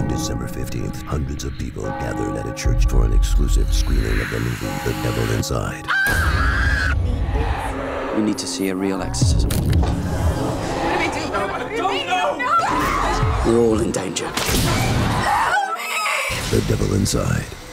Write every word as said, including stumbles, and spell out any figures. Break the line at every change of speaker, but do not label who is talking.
On December fifteenth, hundreds of people gathered at a church for an exclusive screening of the movie The Devil Inside.
You need to see a real exorcism.
What do we do? I don't know!
We're all in danger.
The Devil Inside.